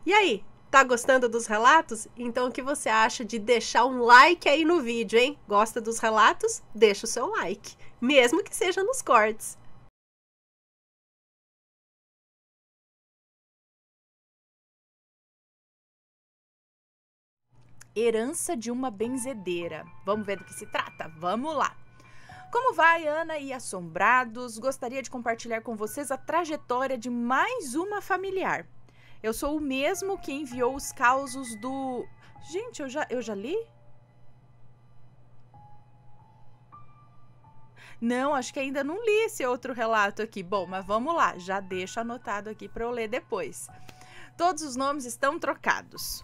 E aí, tá gostando dos relatos? Então o que você acha de deixar um like aí no vídeo, hein? Gosta dos relatos? Deixa o seu like, mesmo que seja nos cortes. Herança de uma benzedeira. Vamos ver do que se trata? Vamos lá! Como vai, Ana e assombrados? Gostaria de compartilhar com vocês a trajetória de mais uma familiar. Eu sou o mesmo que enviou os causos do... Gente, eu já li? Não, acho que ainda não li esse outro relato aqui. Bom, mas vamos lá, já deixo anotado aqui para eu ler depois. Todos os nomes estão trocados.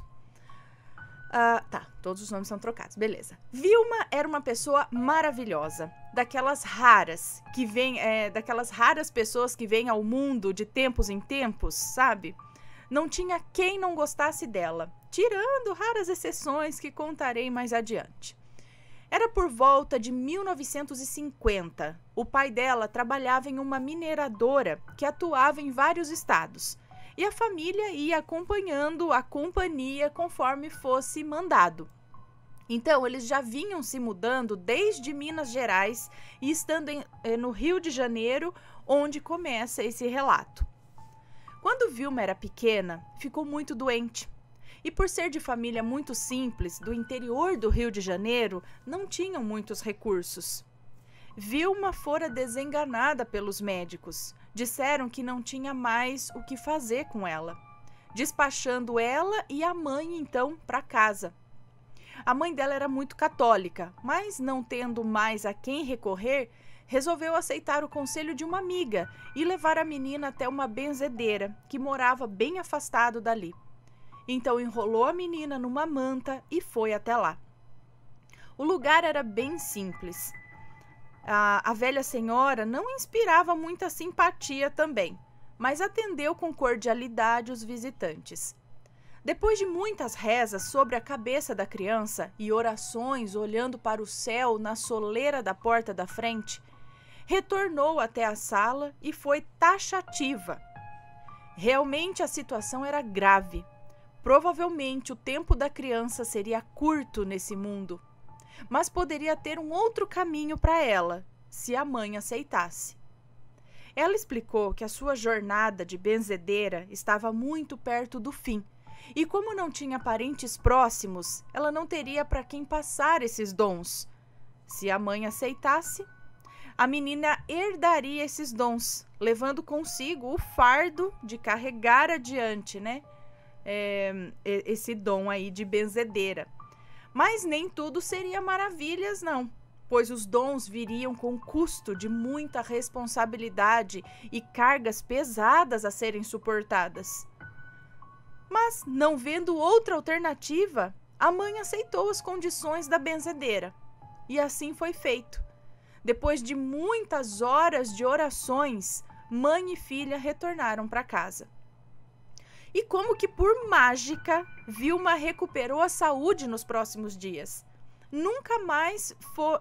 Tá, todos os nomes são trocados, beleza. Vilma era uma pessoa maravilhosa, daquelas raras que vêm, daquelas raras pessoas que vêm ao mundo de tempos em tempos, sabe? Não tinha quem não gostasse dela, tirando raras exceções que contarei mais adiante. Era por volta de 1950. O pai dela trabalhava em uma mineradora que atuava em vários estados. E a família ia acompanhando a companhia conforme fosse mandado. Então, eles já vinham se mudando desde Minas Gerais e estando no Rio de Janeiro, onde começa esse relato. Quando Vilma era pequena, ficou muito doente. E por ser de família muito simples, do interior do Rio de Janeiro, não tinham muitos recursos. Vilma fora desenganada pelos médicos. Disseram que não tinha mais o que fazer com ela, despachando ela e a mãe, então, para casa. A mãe dela era muito católica, mas não tendo mais a quem recorrer, resolveu aceitar o conselho de uma amiga e levar a menina até uma benzedeira, que morava bem afastado dali. Então enrolou a menina numa manta e foi até lá. O lugar era bem simples. A velha senhora não inspirava muita simpatia também, mas atendeu com cordialidade os visitantes. Depois de muitas rezas sobre a cabeça da criança e orações olhando para o céu na soleira da porta da frente, retornou até a sala e foi taxativa. Realmente a situação era grave. Provavelmente o tempo da criança seria curto nesse mundo, mas poderia ter um outro caminho para ela, se a mãe aceitasse. Ela explicou que a sua jornada de benzedeira estava muito perto do fim, e como não tinha parentes próximos, ela não teria para quem passar esses dons. Se a mãe aceitasse, a menina herdaria esses dons, levando consigo o fardo de carregar adiante, esse dom aí de benzedeira. Mas nem tudo seria maravilhas, não, pois os dons viriam com custo de muita responsabilidade e cargas pesadas a serem suportadas. Mas, não vendo outra alternativa, a mãe aceitou as condições da benzedeira. E assim foi feito. Depois de muitas horas de orações, mãe e filha retornaram para casa. E como que por mágica, Vilma recuperou a saúde nos próximos dias, nunca mais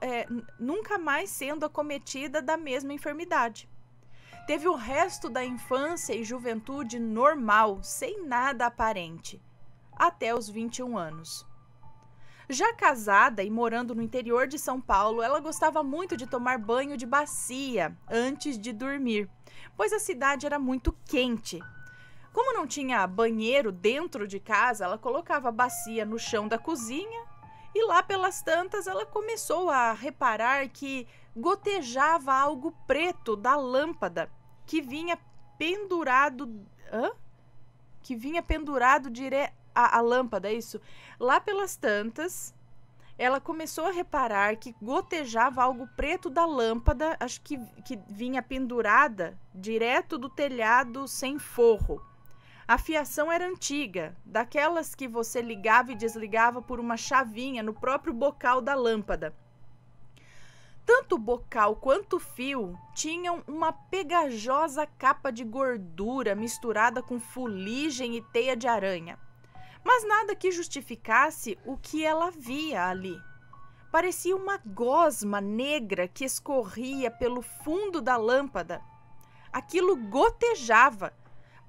sendo acometida da mesma enfermidade. Teve o resto da infância e juventude normal, sem nada aparente, até os 21 anos. Já casada e morando no interior de São Paulo, ela gostava muito de tomar banho de bacia antes de dormir, pois a cidade era muito quente. Como não tinha banheiro dentro de casa, ela colocava a bacia no chão da cozinha e lá pelas tantas ela começou a reparar que gotejava algo preto da lâmpada que vinha pendurado... Que vinha pendurado direto... A lâmpada, isso? Lá pelas tantas, ela começou a reparar que gotejava algo preto da lâmpada, acho que vinha pendurada direto do telhado sem forro. A fiação era antiga, daquelas que você ligava e desligava por uma chavinha no próprio bocal da lâmpada. Tanto o bocal quanto o fio tinham uma pegajosa capa de gordura misturada com fuligem e teia de aranha. Mas nada que justificasse o que ela via ali. Parecia uma gosma negra que escorria pelo fundo da lâmpada. Aquilo gotejava,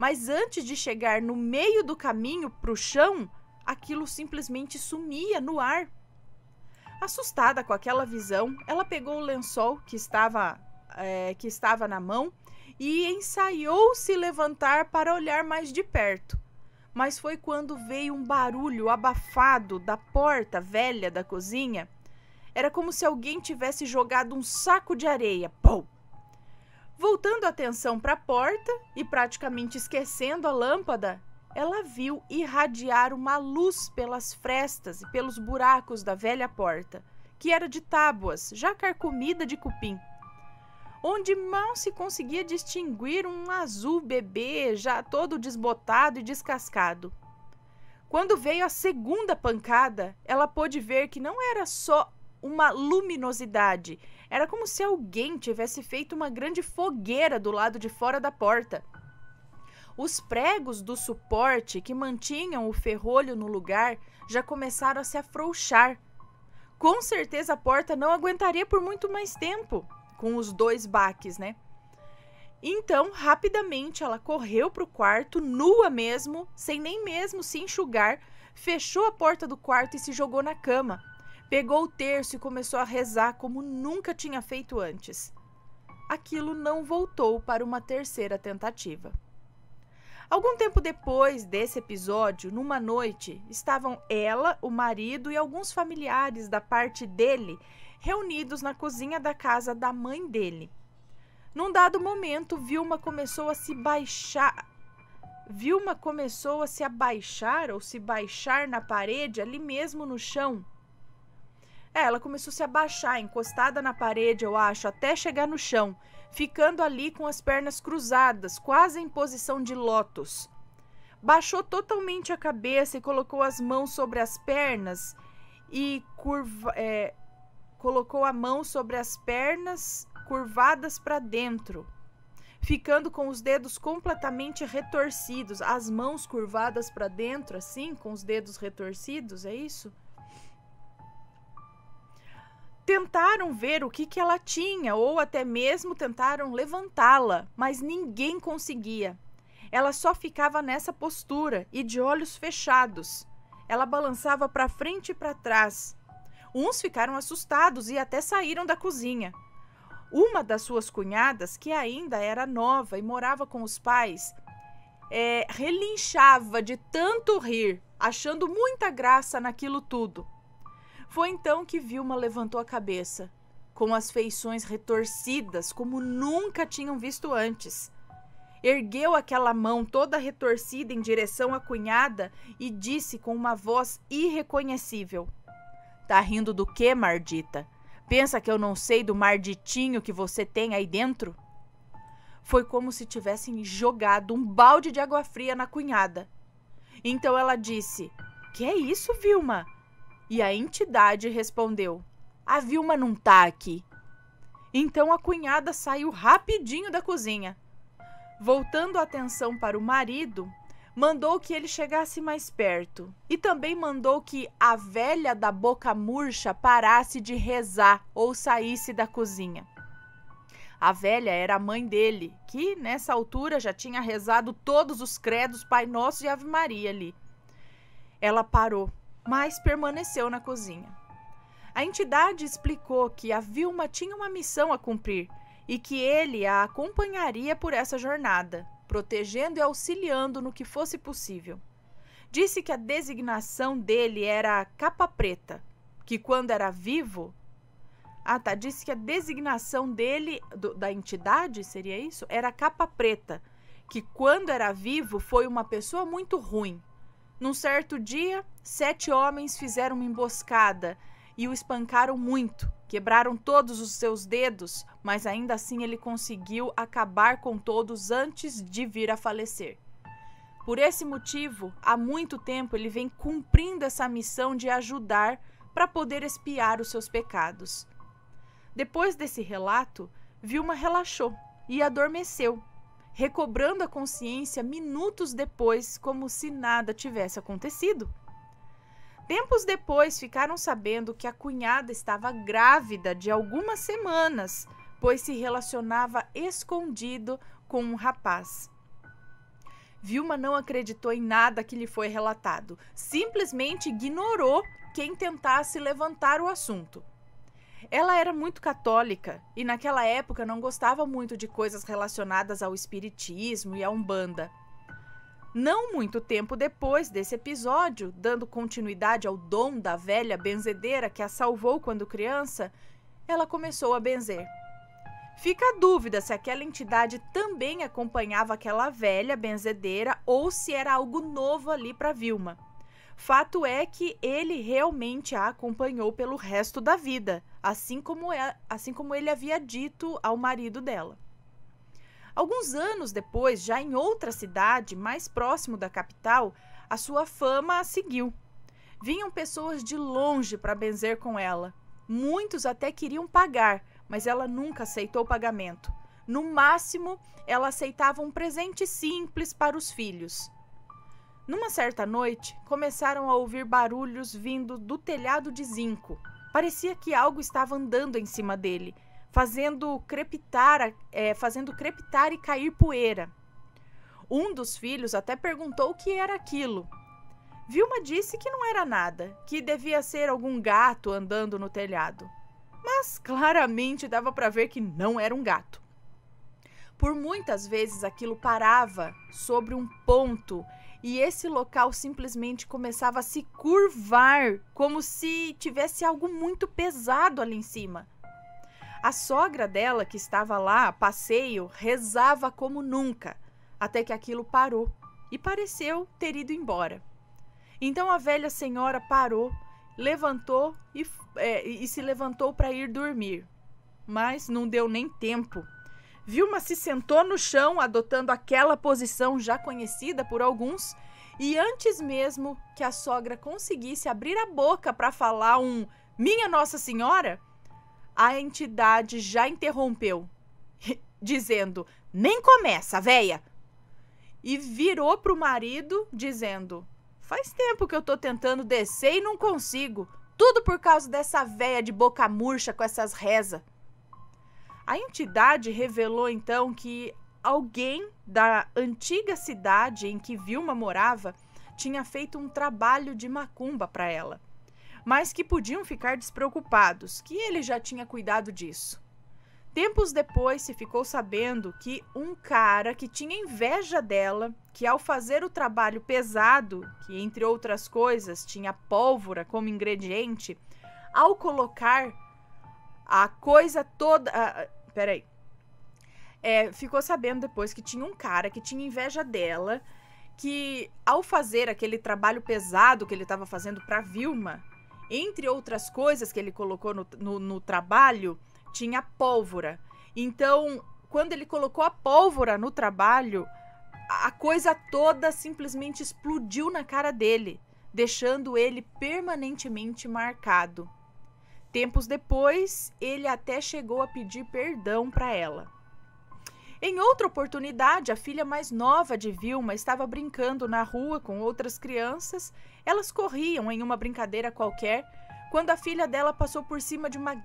mas antes de chegar no meio do caminho para o chão, aquilo simplesmente sumia no ar. Assustada com aquela visão, ela pegou o lençol que estava na mão e ensaiou se levantar para olhar mais de perto. Mas foi quando veio um barulho abafado da porta velha da cozinha. Era como se alguém tivesse jogado um saco de areia. Pum! Voltando a atenção para a porta e praticamente esquecendo a lâmpada, ela viu irradiar uma luz pelas frestas e pelos buracos da velha porta, que era de tábuas, já carcomida de cupim, onde mal se conseguia distinguir um azul bebê já todo desbotado e descascado. Quando veio a segunda pancada, ela pôde ver que não era só uma luminosidade, era como se alguém tivesse feito uma grande fogueira do lado de fora da porta. Os pregos do suporte que mantinham o ferrolho no lugar já começaram a se afrouxar. Com certeza a porta não aguentaria por muito mais tempo, com os 2 baques, né? Então, rapidamente, ela correu para o quarto, nua mesmo, sem nem mesmo se enxugar, fechou a porta do quarto e se jogou na cama. Pegou o terço e começou a rezar como nunca tinha feito antes. Aquilo não voltou para uma terceira tentativa. Algum tempo depois desse episódio, numa noite, estavam ela, o marido e alguns familiares da parte dele reunidos na cozinha da casa da mãe dele. Num dado momento, Vilma começou a se abaixar ou se baixar na parede, ali mesmo no chão. Ela começou a se abaixar, encostada na parede, eu acho, até chegar no chão, ficando ali com as pernas cruzadas, quase em posição de lótus. Baixou totalmente a cabeça e colocou as mãos sobre as pernas e colocou a mão sobre as pernas curvadas para dentro, ficando com os dedos completamente retorcidos, as mãos curvadas para dentro, assim, com os dedos retorcidos, é isso? Tentaram ver o que ela tinha, ou até mesmo tentaram levantá-la, mas ninguém conseguia. Ela só ficava nessa postura e de olhos fechados. Ela balançava para frente e para trás. Uns ficaram assustados e até saíram da cozinha. Uma das suas cunhadas, que ainda era nova e morava com os pais, relinchava de tanto rir, achando muita graça naquilo tudo. Foi então que Vilma levantou a cabeça, com as feições retorcidas como nunca tinham visto antes. Ergueu aquela mão toda retorcida em direção à cunhada e disse com uma voz irreconhecível: "Tá rindo do quê, mardita? Pensa que eu não sei do marditinho que você tem aí dentro?" Foi como se tivessem jogado um balde de água fria na cunhada. Então ela disse: "Que é isso, Vilma?" E a entidade respondeu: "A Vilma não tá aqui." Então a cunhada saiu rapidinho da cozinha. Voltando a atenção para o marido, mandou que ele chegasse mais perto e também mandou que a velha da boca murcha parasse de rezar ou saísse da cozinha. A velha era a mãe dele, que nessa altura já tinha rezado todos os credos, Pai Nosso e Ave Maria ali. Ela parou, mas permaneceu na cozinha. A entidade explicou que a Vilma tinha uma missão a cumprir e que ele a acompanharia por essa jornada, protegendo e auxiliando no que fosse possível. Disse que a designação dele era Capa Preta, que quando era vivo... disse que a designação dele, da entidade, seria isso? Era Capa Preta, que quando era vivo foi uma pessoa muito ruim. Num certo dia, 7 homens fizeram uma emboscada e o espancaram muito. Quebraram todos os seus dedos, mas ainda assim ele conseguiu acabar com todos antes de vir a falecer. Por esse motivo, há muito tempo ele vem cumprindo essa missão de ajudar para poder expiar os seus pecados. Depois desse relato, Vilma relaxou e adormeceu, recobrando a consciência minutos depois, como se nada tivesse acontecido. Tempos depois, ficaram sabendo que a cunhada estava grávida de algumas semanas, pois se relacionava escondido com um rapaz. Vilma não acreditou em nada que lhe foi relatado. Simplesmente ignorou quem tentasse levantar o assunto. Ela era muito católica e naquela época não gostava muito de coisas relacionadas ao espiritismo e à Umbanda. Não muito tempo depois desse episódio, dando continuidade ao dom da velha benzedeira que a salvou quando criança, ela começou a benzer. Fica a dúvida se aquela entidade também acompanhava aquela velha benzedeira ou se era algo novo ali para Vilma. Fato é que ele realmente a acompanhou pelo resto da vida, assim como ele havia dito ao marido dela. Alguns anos depois, já em outra cidade, mais próximo da capital, a sua fama a seguiu. Vinham pessoas de longe para benzer com ela. Muitos até queriam pagar, mas ela nunca aceitou o pagamento. No máximo, ela aceitava um presente simples para os filhos. Numa certa noite, começaram a ouvir barulhos vindo do telhado de zinco. Parecia que algo estava andando em cima dele, fazendo crepitar e cair poeira. Um dos filhos até perguntou o que era aquilo. Vilma disse que não era nada, que devia ser algum gato andando no telhado. Mas claramente dava para ver que não era um gato. Por muitas vezes aquilo parava sobre um ponto e esse local simplesmente começava a se curvar, como se tivesse algo muito pesado ali em cima. A sogra dela, que estava lá a passeio, rezava como nunca, até que aquilo parou e pareceu ter ido embora. Então a velha senhora parou, levantou e se levantou para ir dormir. Mas não deu nem tempo. Vilma se sentou no chão, adotando aquela posição já conhecida por alguns, e antes mesmo que a sogra conseguisse abrir a boca para falar um "Minha Nossa Senhora", a entidade já interrompeu, dizendo: "Nem começa, véia!" E virou para o marido, dizendo: "Faz tempo que eu tô tentando descer e não consigo. Tudo por causa dessa véia de boca murcha com essas rezas." A entidade revelou então que alguém da antiga cidade em que Vilma morava tinha feito um trabalho de macumba para ela, mas que podiam ficar despreocupados, que ele já tinha cuidado disso. Tempos depois se ficou sabendo que um cara que tinha inveja dela, que ao fazer o trabalho pesado, que entre outras coisas tinha pólvora como ingrediente, ao colocar a coisa toda... ficou sabendo depois que tinha um cara que tinha inveja dela, que ao fazer aquele trabalho pesado que ele estava fazendo para Vilma, entre outras coisas que ele colocou no trabalho, tinha pólvora. Então, quando ele colocou a pólvora no trabalho, a coisa toda simplesmente explodiu na cara dele, deixando ele permanentemente marcado. Tempos depois, ele até chegou a pedir perdão para ela. Em outra oportunidade, a filha mais nova de Vilma estava brincando na rua com outras crianças. Elas corriam em uma brincadeira qualquer, quando a filha dela passou por cima de uma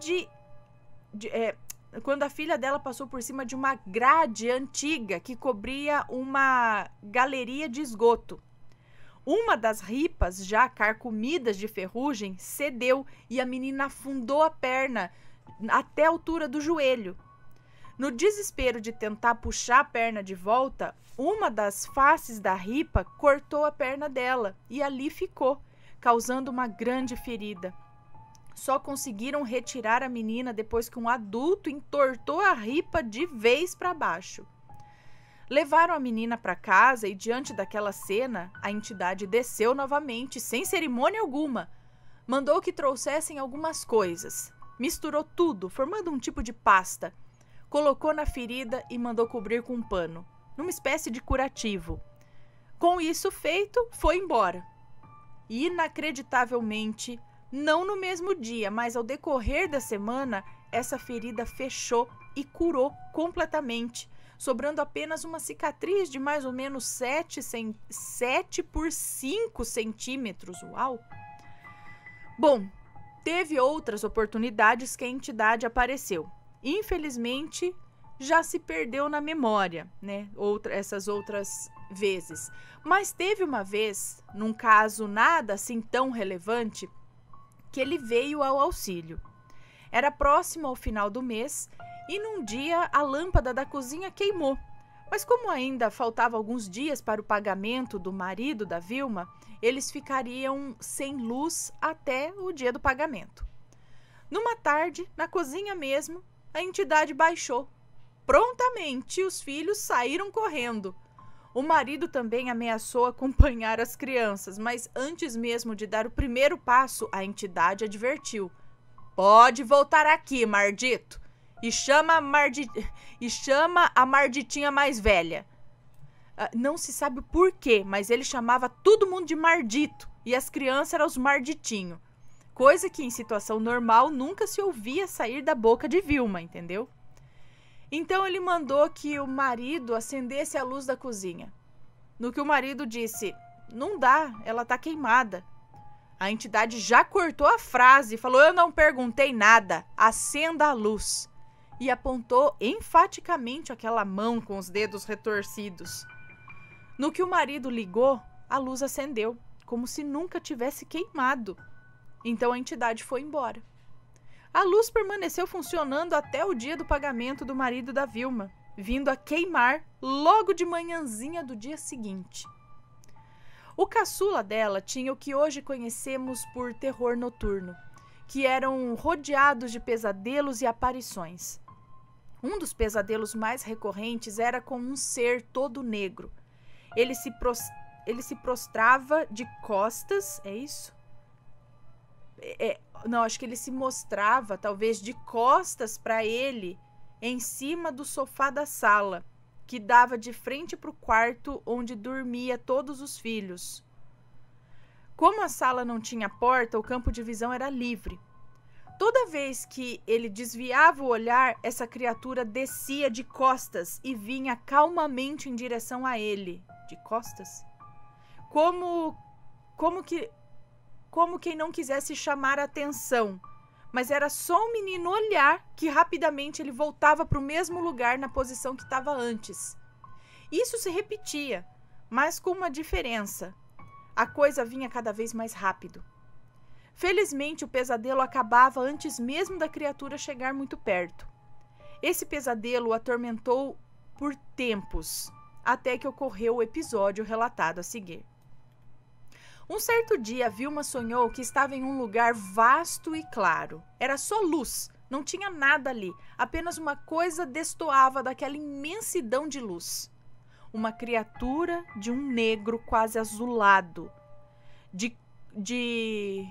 grade antiga que cobria uma galeria de esgoto. Uma das ripas, já carcomidas de ferrugem, cedeu e a menina afundou a perna até a altura do joelho. No desespero de tentar puxar a perna de volta, uma das faces da ripa cortou a perna dela e ali ficou, causando uma grande ferida. Só conseguiram retirar a menina depois que um adulto entortou a ripa de vez para baixo. Levaram a menina para casa e, diante daquela cena, a entidade desceu novamente, sem cerimônia alguma. Mandou que trouxessem algumas coisas. Misturou tudo, formando um tipo de pasta. Colocou na ferida e mandou cobrir com um pano, numa espécie de curativo. Com isso feito, foi embora. Inacreditavelmente, não no mesmo dia, mas ao decorrer da semana, essa ferida fechou e curou completamente, sobrando apenas uma cicatriz de mais ou menos 7 por 5 centímetros. Uau! Bom, teve outras oportunidades que a entidade apareceu. Infelizmente, já se perdeu na memória, né? Essas outras vezes. Mas teve uma vez, num caso nada assim tão relevante, que ele veio ao auxílio. Era próximo ao final do mês e num dia a lâmpada da cozinha queimou. Mas como ainda faltava alguns dias para o pagamento do marido da Vilma, eles ficariam sem luz até o dia do pagamento. Numa tarde, na cozinha mesmo, a entidade baixou. Prontamente, os filhos saíram correndo. O marido também ameaçou acompanhar as crianças, mas antes mesmo de dar o primeiro passo, a entidade advertiu. Pode voltar aqui, mardito, e chama a marditinha mais velha. Não se sabe o porquê, mas ele chamava todo mundo de mardito, e as crianças eram os marditinhos. Coisa que em situação normal nunca se ouvia sair da boca de Vilma, entendeu? Então ele mandou que o marido acendesse a luz da cozinha. No que o marido disse, não dá, ela tá queimada. A entidade já cortou a frase e falou, eu não perguntei nada, acenda a luz. E apontou enfaticamente aquela mão com os dedos retorcidos. No que o marido ligou, a luz acendeu, como se nunca tivesse queimado. Então a entidade foi embora. A luz permaneceu funcionando até o dia do pagamento do marido da Vilma, vindo a queimar logo de manhãzinha do dia seguinte. O caçula dela tinha o que hoje conhecemos por terror noturno, que eram rodeados de pesadelos e aparições. Um dos pesadelos mais recorrentes era com um ser todo negro. Ele se prostrava de costas, é isso? Não, acho que ele se mostrava, talvez, de costas para ele, em cima do sofá da sala, que dava de frente para o quarto onde dormia todos os filhos. Como a sala não tinha porta, o campo de visão era livre. Toda vez que ele desviava o olhar, essa criatura descia de costas e vinha calmamente em direção a ele. De costas? Como quem não quisesse chamar a atenção. Mas era só um menino olhar que rapidamente ele voltava para o mesmo lugar na posição que estava antes. Isso se repetia, mas com uma diferença. A coisa vinha cada vez mais rápido. Felizmente, o pesadelo acabava antes mesmo da criatura chegar muito perto. Esse pesadelo o atormentou por tempos, até que ocorreu o episódio relatado a seguir. Um certo dia, Vilma sonhou que estava em um lugar vasto e claro. Era só luz, não tinha nada ali, apenas uma coisa destoava daquela imensidão de luz. Uma criatura de um negro quase azulado, de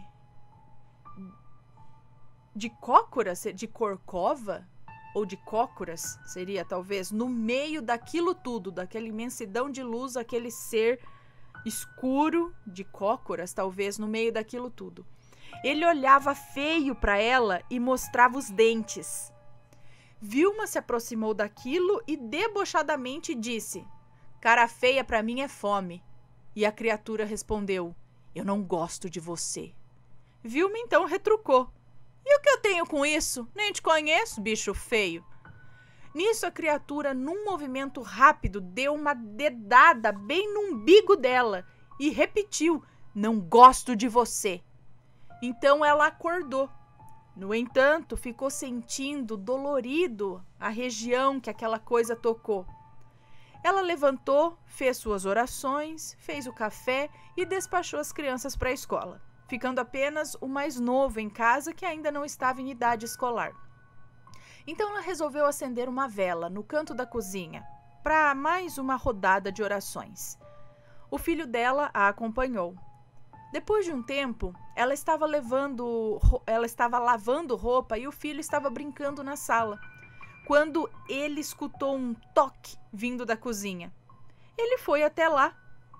cócoras, de corcova, ou de cócoras, seria talvez, no meio daquilo tudo, daquela imensidão de luz, aquele ser escuro de cócoras, talvez, no meio daquilo tudo. Ele olhava feio para ela e mostrava os dentes. Vilma se aproximou daquilo e debochadamente disse: cara feia para mim é fome. E a criatura respondeu: eu não gosto de você. Vilma então retrucou: e o que eu tenho com isso? Nem te conheço, bicho feio. Nisso a criatura, num movimento rápido, deu uma dedada bem no umbigo dela e repetiu: não gosto de você. Então ela acordou. No entanto, ficou sentindo dolorido a região que aquela coisa tocou. Ela levantou, fez suas orações, fez o café e despachou as crianças para a escola, ficando apenas o mais novo em casa, que ainda não estava em idade escolar. Então ela resolveu acender uma vela no canto da cozinha para mais uma rodada de orações. O filho dela a acompanhou. Depois de um tempo, ela estava lavando roupa e o filho estava brincando na sala, quando ele escutou um toque vindo da cozinha. Ele foi até lá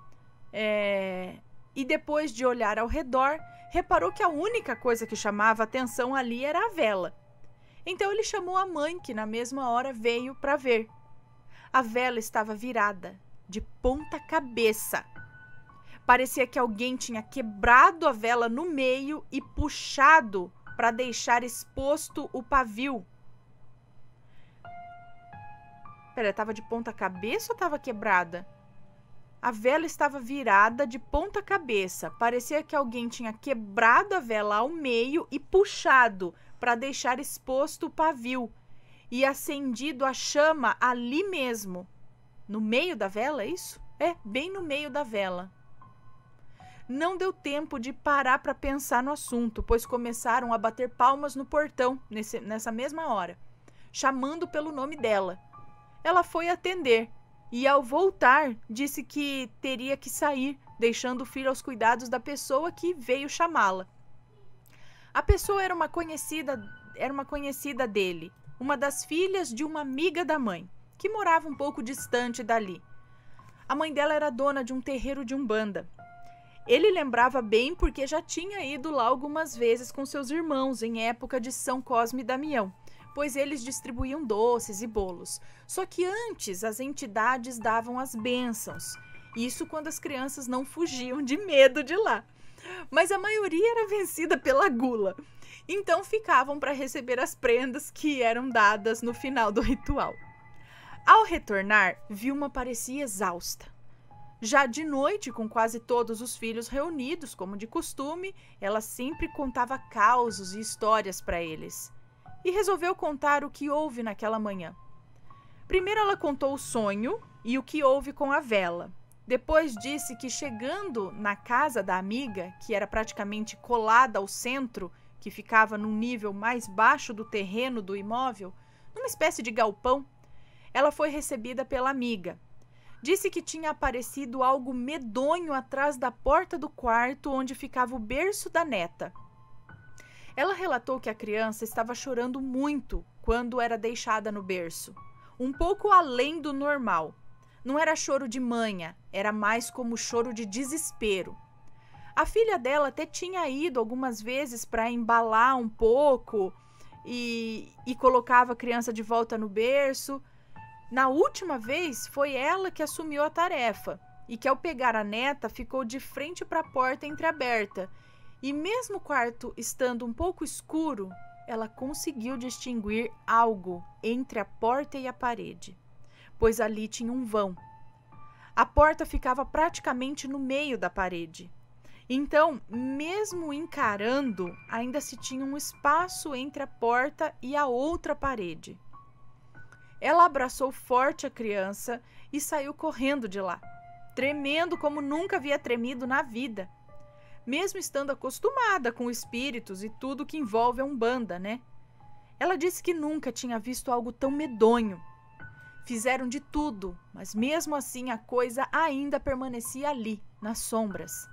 e depois de olhar ao redor, reparou que a única coisa que chamava atenção ali era a vela. Então ele chamou a mãe, que na mesma hora veio para ver. A vela estava virada, de ponta cabeça. Parecia que alguém tinha quebrado a vela no meio e puxado para deixar exposto o pavio. Pera, estava de ponta cabeça ou estava quebrada? A vela estava virada de ponta cabeça. Parecia que alguém tinha quebrado a vela ao meio e puxado para deixar exposto o pavio e acendido a chama ali mesmo. No meio da vela, é isso? É, bem no meio da vela. Não deu tempo de parar para pensar no assunto, pois começaram a bater palmas no portão nessa mesma hora, chamando pelo nome dela. Ela foi atender e, ao voltar, disse que teria que sair, deixando o filho aos cuidados da pessoa que veio chamá-la. A pessoa era uma conhecida dele, uma das filhas de uma amiga da mãe, que morava um pouco distante dali. A mãe dela era dona de um terreiro de umbanda. Ele lembrava bem porque já tinha ido lá algumas vezes com seus irmãos em época de São Cosme e Damião, pois eles distribuíam doces e bolos. Só que antes as entidades davam as bênçãos, isso quando as crianças não fugiam de medo de lá. Mas a maioria era vencida pela gula, então ficavam para receber as prendas que eram dadas no final do ritual. Ao retornar, Vilma parecia exausta. Já de noite, com quase todos os filhos reunidos, como de costume, ela sempre contava causos e histórias para eles. E resolveu contar o que houve naquela manhã. Primeiro ela contou o sonho e o que houve com a vela. Depois disse que chegando na casa da amiga, que era praticamente colada ao centro, que ficava num nível mais baixo do terreno do imóvel, numa espécie de galpão, ela foi recebida pela amiga. Disse que tinha aparecido algo medonho atrás da porta do quarto onde ficava o berço da neta. Ela relatou que a criança estava chorando muito quando era deixada no berço, um pouco além do normal. Não era choro de manha, era mais como choro de desespero. A filha dela até tinha ido algumas vezes para embalar um pouco e colocava a criança de volta no berço. Na última vez, foi ela que assumiu a tarefa e que, ao pegar a neta, ficou de frente para a porta entreaberta. E mesmo o quarto estando um pouco escuro, ela conseguiu distinguir algo entre a porta e a parede, pois ali tinha um vão. A porta ficava praticamente no meio da parede. Então, mesmo encarando, ainda se tinha um espaço entre a porta e a outra parede. Ela abraçou forte a criança e saiu correndo de lá, tremendo como nunca havia tremido na vida. Mesmo estando acostumada com espíritos e tudo que envolve a Umbanda, né? Ela disse que nunca tinha visto algo tão medonho. Fizeram de tudo, mas mesmo assim a coisa ainda permanecia ali, nas sombras.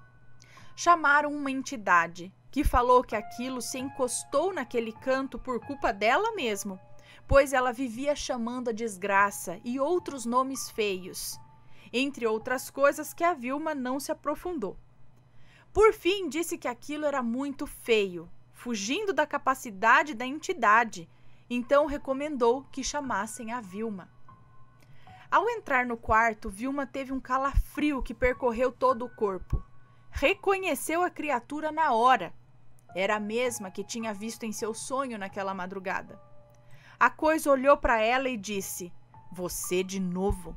Chamaram uma entidade, que falou que aquilo se encostou naquele canto por culpa dela mesmo, pois ela vivia chamando a desgraça e outros nomes feios, entre outras coisas que a Vilma não se aprofundou. Por fim, disse que aquilo era muito feio, fugindo da capacidade da entidade, então recomendou que chamassem a Vilma. Ao entrar no quarto, Vilma teve um calafrio que percorreu todo o corpo. Reconheceu a criatura na hora. Era a mesma que tinha visto em seu sonho naquela madrugada. A coisa olhou para ela e disse: "Você de novo?"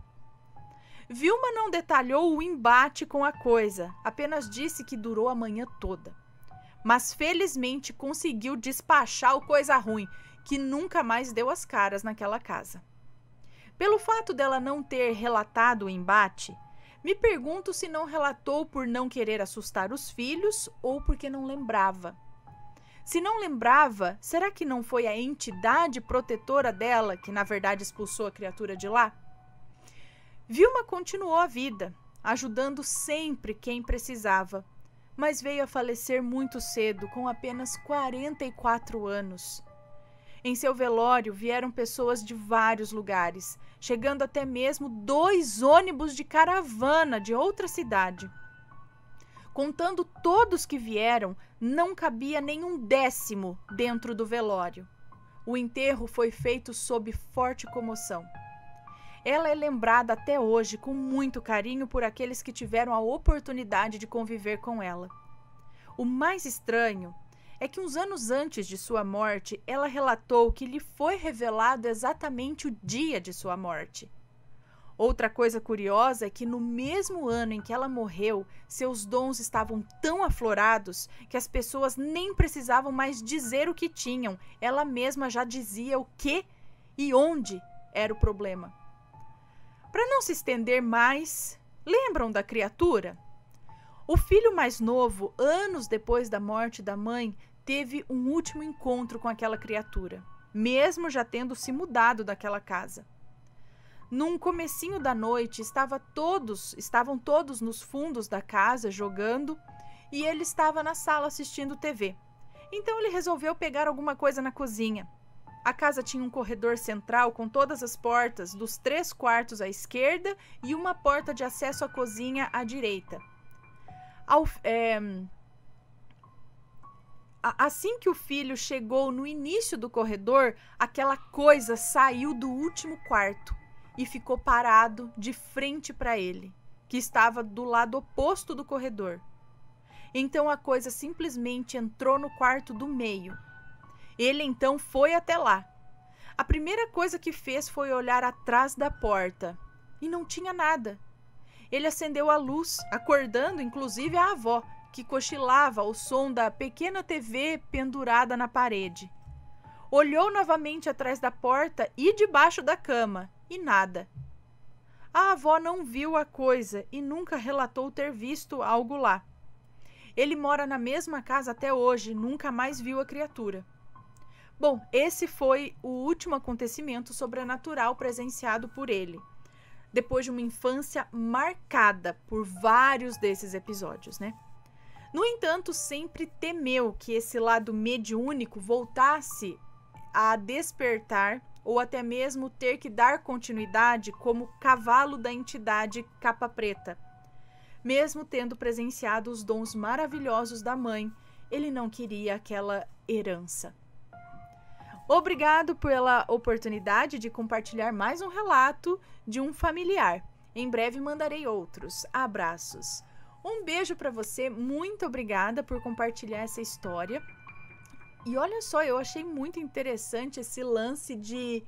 Vilma não detalhou o embate com a coisa, apenas disse que durou a manhã toda. Mas felizmente conseguiu despachar o coisa ruim, que nunca mais deu as caras naquela casa. Pelo fato dela não ter relatado o embate, me pergunto se não relatou por não querer assustar os filhos ou porque não lembrava. Se não lembrava, será que não foi a entidade protetora dela que na verdade expulsou a criatura de lá? Vilma continuou a vida, ajudando sempre quem precisava, mas veio a falecer muito cedo, com apenas 44 anos. Em seu velório vieram pessoas de vários lugares, chegando até mesmo 2 ônibus de caravana de outra cidade. Contando todos que vieram, não cabia nenhum 10º dentro do velório. O enterro foi feito sob forte comoção. Ela é lembrada até hoje com muito carinho por aqueles que tiveram a oportunidade de conviver com ela. O mais estranho é que uns anos antes de sua morte, ela relatou que lhe foi revelado exatamente o dia de sua morte. Outra coisa curiosa é que no mesmo ano em que ela morreu, seus dons estavam tão aflorados que as pessoas nem precisavam mais dizer o que tinham. Ela mesma já dizia o que e onde era o problema. Para não se estender mais, lembram da criatura? O filho mais novo, anos depois da morte da mãe, teve um último encontro com aquela criatura, mesmo já tendo se mudado daquela casa. Num comecinho da noite, estavam todos nos fundos da casa jogando e ele estava na sala assistindo TV. Então ele resolveu pegar alguma coisa na cozinha. A casa tinha um corredor central com todas as portas dos 3 quartos à esquerda e uma porta de acesso à cozinha à direita. Assim que o filho chegou no início do corredor, aquela coisa saiu do último quarto e ficou parado de frente para ele, que estava do lado oposto do corredor. Então a coisa simplesmente entrou no quarto do meio. Ele então foi até lá. A primeira coisa que fez foi olhar atrás da porta e não tinha nada. Ele acendeu a luz, acordando inclusive a avó, que cochilava ao som da pequena TV pendurada na parede. Olhou novamente atrás da porta e debaixo da cama, e nada. A avó não viu a coisa e nunca relatou ter visto algo lá. Ele mora na mesma casa até hoje, nunca mais viu a criatura. Bom, esse foi o último acontecimento sobrenatural presenciado por ele, depois de uma infância marcada por vários desses episódios, né? No entanto, sempre temeu que esse lado mediúnico voltasse a despertar ou até mesmo ter que dar continuidade como cavalo da entidade capa preta. Mesmo tendo presenciado os dons maravilhosos da mãe, ele não queria aquela herança. Obrigado pela oportunidade de compartilhar mais um relato de um familiar. Em breve mandarei outros. Abraços. Um beijo para você, muito obrigada por compartilhar essa história. E olha só, eu achei muito interessante esse lance de...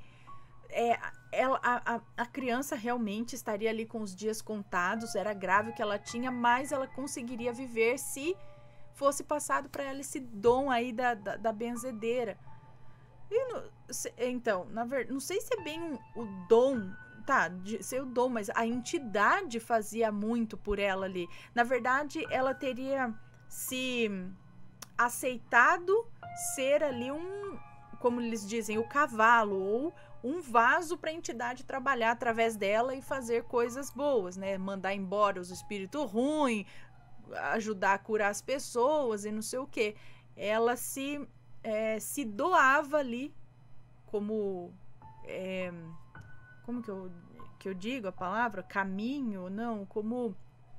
a criança realmente estaria ali com os dias contados, era grave o que ela tinha, mas ela conseguiria viver se fosse passado para ela esse dom aí da benzedeira. Então, na verdade, não sei se é bem o dom... Tá, de ser o dom, mas a entidade fazia muito por ela ali. Na verdade, ela teria se aceitado ser ali como eles dizem, o cavalo, ou um vaso para a entidade trabalhar através dela e fazer coisas boas, né? Mandar embora os espíritos ruins, ajudar a curar as pessoas e não sei o quê. Ela se doava ali como... como que eu digo a palavra? Caminho? Não, como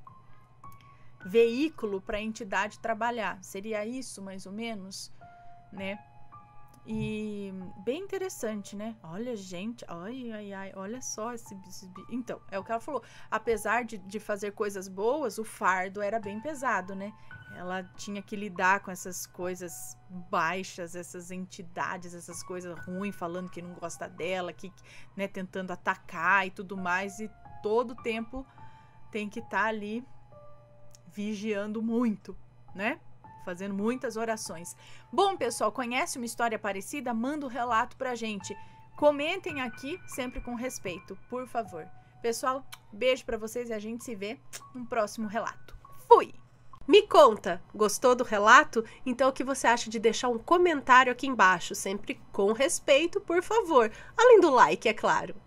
veículo para a entidade trabalhar. Seria isso, mais ou menos, né? E bem interessante, né? Olha, gente, olha só esse... Então, é o que ela falou. Apesar de fazer coisas boas, o fardo era bem pesado, né? Ela tinha que lidar com essas coisas baixas, essas entidades, essas coisas ruins, falando que não gosta dela, né, tentando atacar e tudo mais. E todo tempo tem que estar ali vigiando muito, né? Fazendo muitas orações. Bom, pessoal, conhece uma história parecida? Manda um relato pra gente. Comentem aqui, sempre com respeito, por favor. Pessoal, beijo pra vocês e a gente se vê no próximo relato. Fui! Me conta, gostou do relato? Então o que você acha de deixar um comentário aqui embaixo, sempre com respeito, por favor. Além do like, é claro.